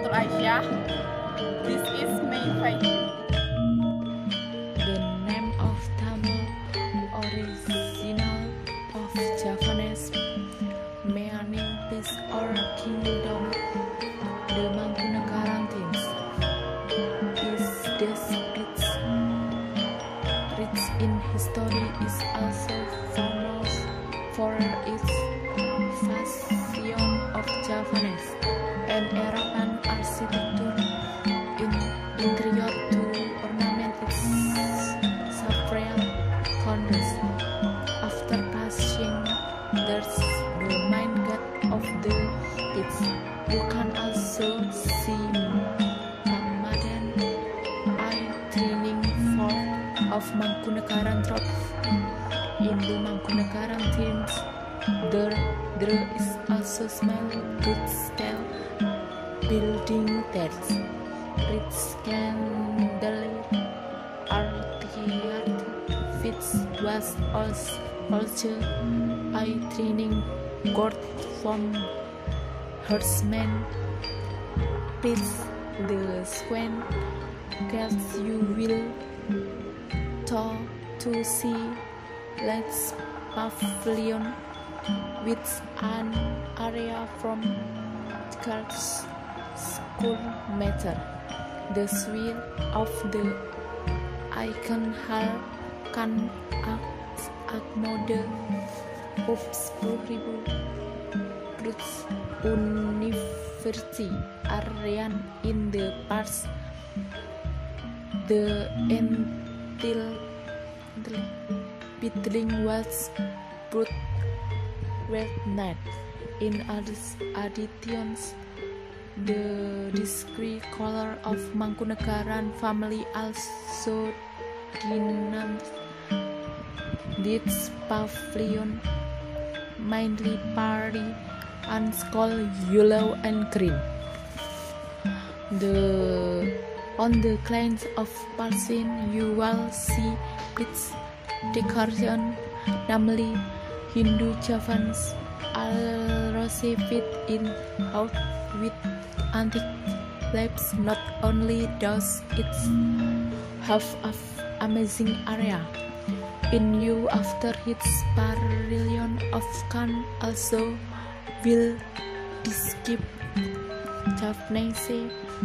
Dr. Aisyah. This is my fight. The name of Tamil original of Javanese meaning peace or kingdom. The Mangkunegaran themes is described rich in history, is also famous for its fusion of Javanese and Arabian architecture in interior to ornament its several corners. After passing, there's the main gate of the pits. You can also see Ramadan eye training form of Mangkunegaran troop. In the Mangkunegaran themes, there is also small good scale building that's rich candle fits was also eye training court from horsemen pits. The square gates you will to see Let's Pavilion with an area from school meter. The swirl of the icon hall can accommodate up 10,000 plus university area in the parts. The building was put with net. In additions, the discrete color of Mangkunegaran family also denotes this pavilion, mainly party and skull yellow and green. On the claims of Palestine, you will see rich decoration, namely Hindu Javanese also fit in out with antique lamps. Not only does it have an amazing area in view after its pavilion of can also will skip Javanese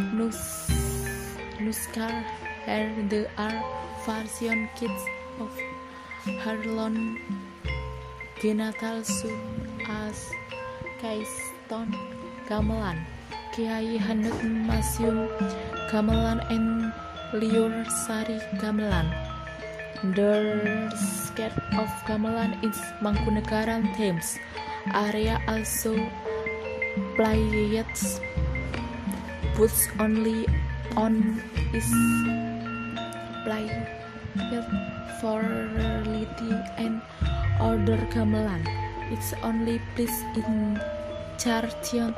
Nuskar and the are version kids of Harlon Genatal Sun as Kaiston Gamelan, Kiai Handek Masyum Gamelan and Liur Sari Gamelan. The scape of Gamelan is Mangkunegaran themes. Area also played puts only on is played for reality and order gamelan. It's only placed in Chartian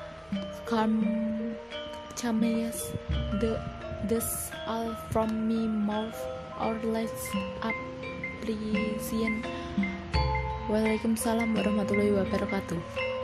Chamayas. This all from me more or less appreciation. Waalaikumsalam warahmatullahi wabarakatuh.